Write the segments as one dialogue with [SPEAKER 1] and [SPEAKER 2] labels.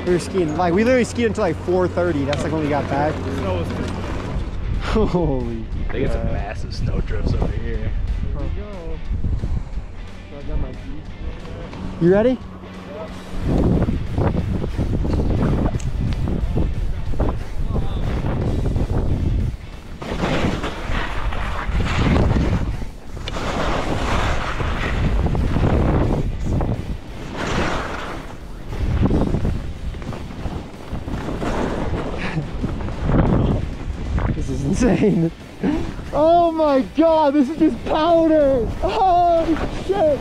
[SPEAKER 1] We were skiing, like we literally skied until like 4:30. That's like when we got back.
[SPEAKER 2] Snow was good.
[SPEAKER 1] Holy.
[SPEAKER 2] They get some massive snow drifts over here.
[SPEAKER 1] Here we go. So I got my You ready? This is insane. Oh my god, this is just powder! Oh shit!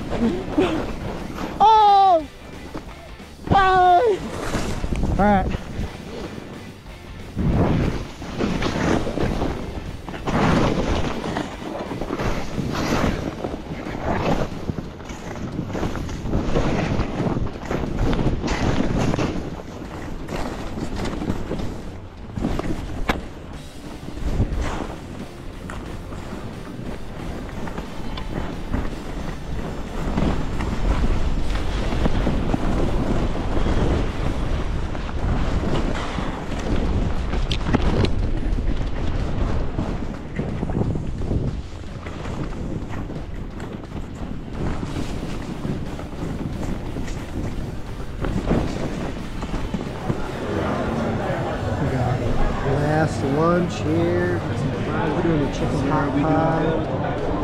[SPEAKER 1] Oh! Oh! Alright. Last lunch here. We're doing a chicken hot pie.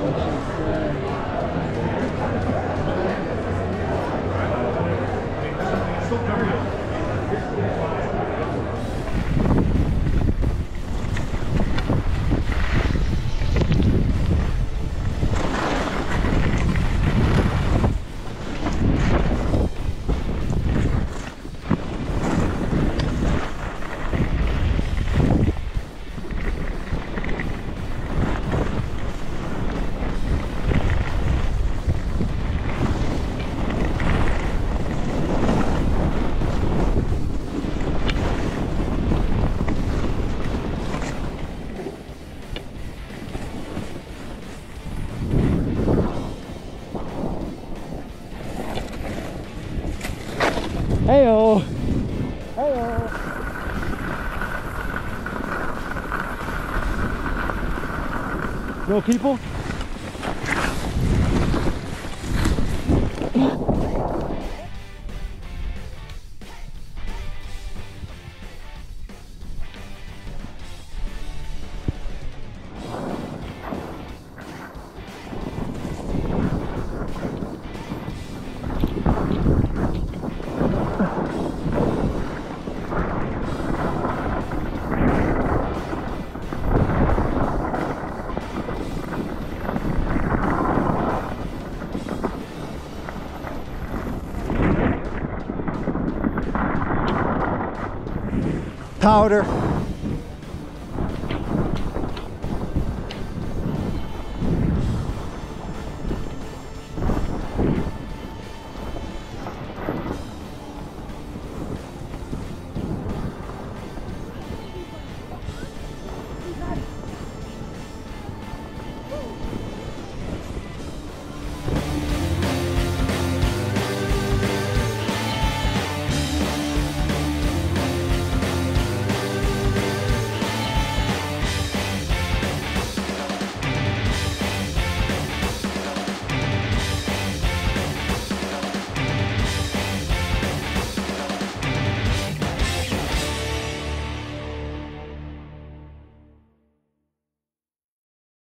[SPEAKER 1] Heyo! Heyo! No people? Powder.